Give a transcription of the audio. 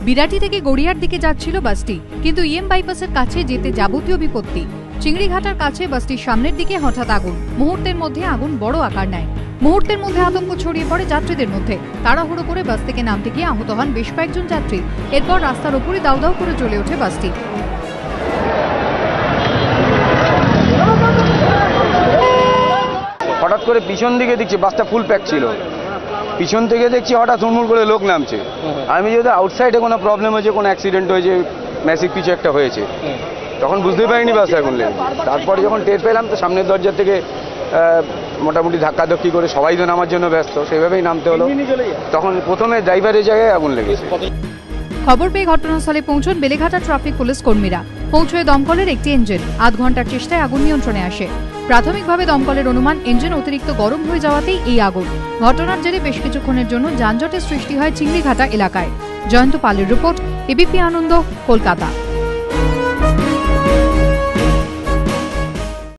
বিরাটি থেকে গড়িয়ার দিকে যাচ্ছিল বাসটি, কিন্তু ইএম বাইপাসের কাছে যেতে যাবতীয় বিপত্তি। চিংড়িঘাটার কাছে বাসটির সামনের দিকে হঠাৎ আগুন, মুহূর্তের মধ্যে আগুন বড় আকার নেয়। মুহূর্তের মধ্যে আতঙ্ক ছড়িয়ে পড়ে যাত্রীদের মধ্যে। তাড়াহুড়ো করে বাস থেকে নামতে গিয়ে আহত হন বেশ কয়েকজন যাত্রী। এরপর রাস্তার উপরে দাউ দাউ করে জ্বলে ওঠে বাসটি। হঠাৎ করে পিছন দিকে দেখছি বাসটা ফুল প্যাক ছিল, পিছন থেকে দেখছি হঠাৎ হুড়মুড় করে লোক নামছে। আমি যদি আউটসাইডে কোনো প্রবলেম হয়েছে, কোনো অ্যাক্সিডেন্ট হয়েছে, ম্যাসিভ কিছু একটা হয়েছে, তখন বুঝতে পারিনি বাস আগুন লেগেছে। তারপরে যখন টের পেলাম তো সামনের দরজা থেকে মোটামুটি ধাক্কাধাক্কি করে সবাই তো নামার জন্য ব্যস্ত, সেইভাবেই নামতে হলো। তখন প্রথমে ড্রাইভারের জায়গায় আগুন লেগেছে। খবর পেয়ে ঘটনাস্থলে পৌঁছন বেলেঘাটা ট্রাফিক পুলিশ কর্মীরা। পৌঁছয় দমকলের একটি ইঞ্জিন। আধ ঘন্টার চেষ্টায় আগুন নিয়ন্ত্রণে আসে। প্রাথমিকভাবে দমকলের অনুমান ইঞ্জিন অতিরিক্ত গরম হয়ে যাওয়াতেই এই আগুন। ঘটনার জেরে বেশ কিছুক্ষণের জন্য যানজটের সৃষ্টি হয় চিংড়িঘাটা এলাকায়। জয়ন্ত পালের রিপোর্ট, এবিপি আনন্দ, কলকাতা।